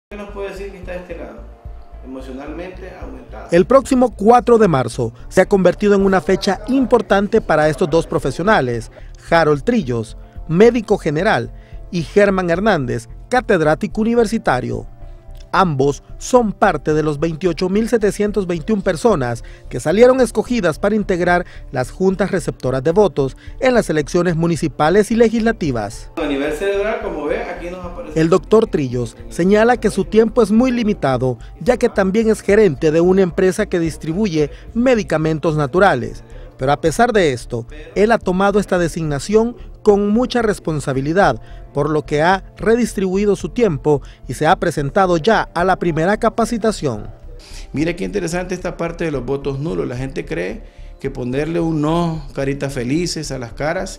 ¿Qué nos puede decir que está de este lado? Emocionalmente aumentado. El próximo 4 de marzo se ha convertido en una fecha importante para estos dos profesionales, Harold Trillos, médico general, y Germán Hernández, catedrático universitario. Ambos son parte de los 28.721 personas que salieron escogidas para integrar las juntas receptoras de votos en las elecciones municipales y legislativas. A nivel cerebral, como ve, aquí nos aparece. El doctor Trillos señala que su tiempo es muy limitado, ya que también es gerente de una empresa que distribuye medicamentos naturales. Pero a pesar de esto, él ha tomado esta designación con mucha responsabilidad, por lo que ha redistribuido su tiempo y se ha presentado ya a la primera capacitación. Mira qué interesante esta parte de los votos nulos. La gente cree que ponerle un no, caritas felices a las caras,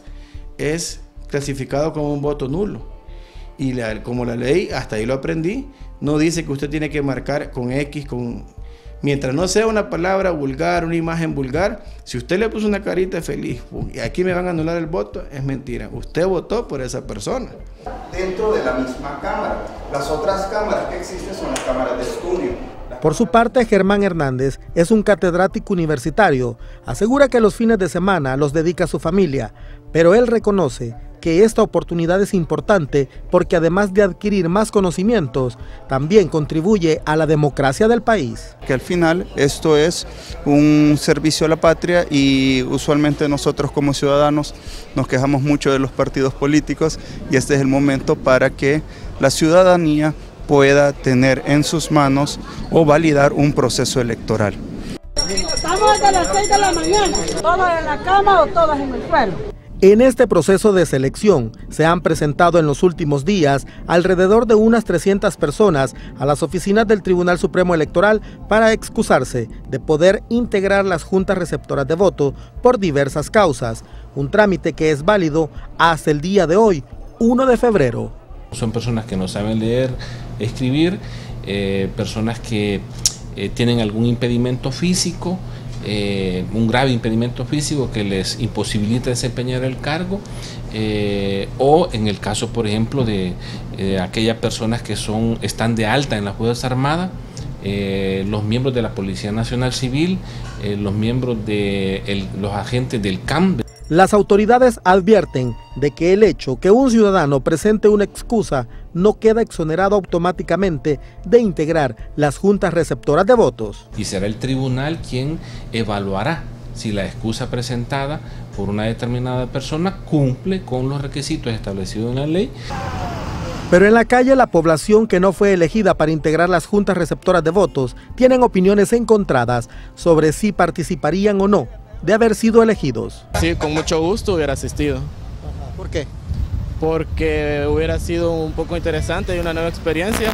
es clasificado como un voto nulo. Y como la ley, hasta ahí lo aprendí, no dice que usted tiene que marcar con X, mientras no sea una palabra vulgar, una imagen vulgar. Si usted le puso una carita feliz y aquí me van a anular el voto, es mentira. Usted votó por esa persona. Dentro de la misma cámara. Las otras cámaras que existen son las cámaras de estudio. Por su parte, Germán Hernández es un catedrático universitario. Asegura que los fines de semana los dedica a su familia, pero él reconoce que esta oportunidad es importante porque además de adquirir más conocimientos, también contribuye a la democracia del país. Que al final esto es un servicio a la patria y usualmente nosotros como ciudadanos nos quejamos mucho de los partidos políticos y este es el momento para que la ciudadanía pueda tener en sus manos o validar un proceso electoral. Estamos desde las 6 de la mañana, todas en la cama o todas en el suelo. En este proceso de selección se han presentado en los últimos días alrededor de unas 300 personas a las oficinas del Tribunal Supremo Electoral para excusarse de poder integrar las juntas receptoras de voto por diversas causas, un trámite que es válido hasta el día de hoy, 1 de febrero. Son personas que no saben leer, escribir, personas que tienen algún impedimento físico, un grave impedimento físico que les imposibilita desempeñar el cargo, o en el caso, por ejemplo, de aquellas personas que están de alta en la Fuerza Armada, los miembros de la Policía Nacional Civil, los miembros de los agentes del CAM. Las autoridades advierten de que el hecho que un ciudadano presente una excusa no queda exonerado automáticamente de integrar las juntas receptoras de votos. Y será el tribunal quien evaluará si la excusa presentada por una determinada persona cumple con los requisitos establecidos en la ley. Pero en la calle la población que no fue elegida para integrar las juntas receptoras de votos tienen opiniones encontradas sobre si participarían o no de haber sido elegidos. Sí, con mucho gusto hubiera asistido. ¿Por qué? Porque hubiera sido un poco interesante y una nueva experiencia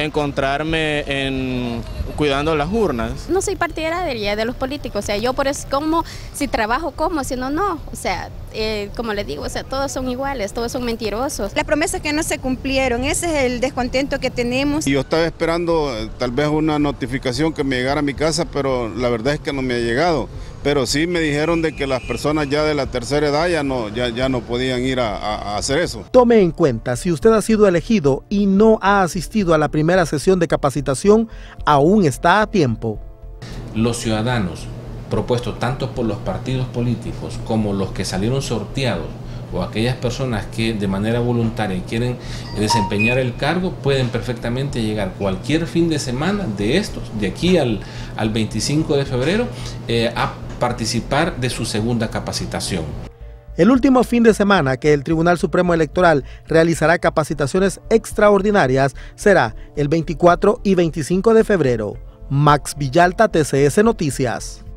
encontrarme cuidando las urnas. No soy partidaria de los políticos, o sea, yo por eso como, si trabajo como, si no, no, o sea, como les digo, o sea, todos son iguales, todos son mentirosos. Las promesas que no se cumplieron, ese es el descontento que tenemos. Yo estaba esperando tal vez una notificación que me llegara a mi casa, pero la verdad es que no me ha llegado. Pero sí me dijeron de que las personas ya de la tercera edad ya no podían ir a hacer eso. Tome en cuenta, si usted ha sido elegido y no ha asistido a la primera sesión de capacitación, aún está a tiempo. Los ciudadanos, propuestos tanto por los partidos políticos como los que salieron sorteados o aquellas personas que de manera voluntaria quieren desempeñar el cargo, pueden perfectamente llegar cualquier fin de semana de estos, de aquí al 25 de febrero, a participar de su segunda capacitación. El último fin de semana que el Tribunal Supremo Electoral realizará capacitaciones extraordinarias será el 24 y 25 de febrero. Max Villalta, TCS Noticias.